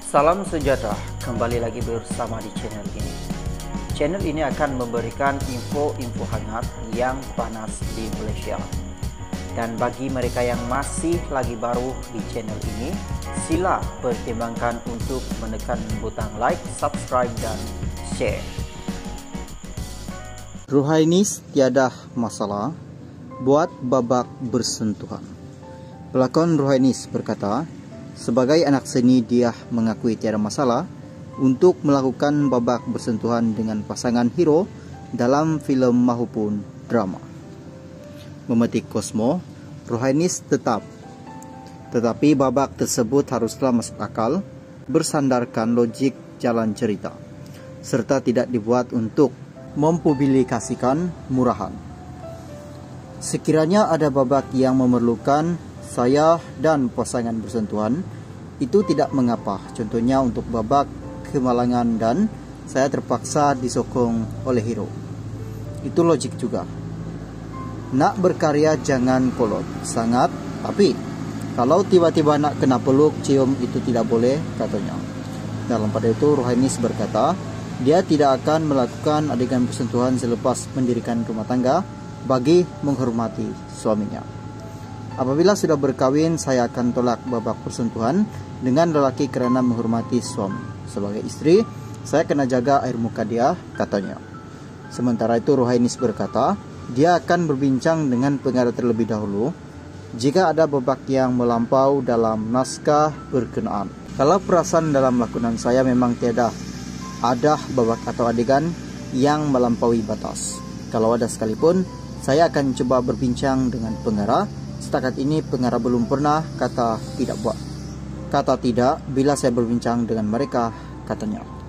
Salam sejahtera, kembali lagi bersama di channel ini. Channel ini akan memberikan info-info hangat yang panas di Malaysia. Dan bagi mereka yang masih lagi baru di channel ini, sila pertimbangkan untuk menekan butang like, subscribe dan share. Rohainis tiada masalah, buat babak bersentuhan. Pelakon Rohainis berkata, sebagai anak seni dia mengakui tiada masalah untuk melakukan babak bersentuhan dengan pasangan hero dalam filem maupun drama. Memetik Kosmo, Rohainis tetapi babak tersebut haruslah masuk akal, bersandarkan logik jalan cerita, serta tidak dibuat untuk mempublikasikan murahan. Sekiranya ada babak yang memerlukan saya dan pasangan bersentuhan, itu tidak mengapa. Contohnya untuk babak kemalangan dan saya terpaksa disokong oleh hero. Itu logik juga. Nak berkarya jangan kolot, sangat, tapi kalau tiba-tiba nak kena peluk, cium, itu tidak boleh, katanya. Dalam pada itu Rohainis berkata, dia tidak akan melakukan adegan bersentuhan selepas mendirikan rumah tangga bagi menghormati suaminya. Apabila sudah berkawin, saya akan tolak babak persentuhan dengan lelaki kerana menghormati suami. Sebagai istri, saya kena jaga air muka dia, katanya. Sementara itu Rohainis berkata, dia akan berbincang dengan pengarah terlebih dahulu jika ada babak yang melampau dalam naskah berkenaan. Kalau perasaan dalam lakonan saya memang tiada ada babak atau adegan yang melampaui batas. Kalau ada sekalipun, saya akan coba berbincang dengan pengarah. Setakat ini pengarah belum pernah kata tidak bila saya berbincang dengan mereka, katanya.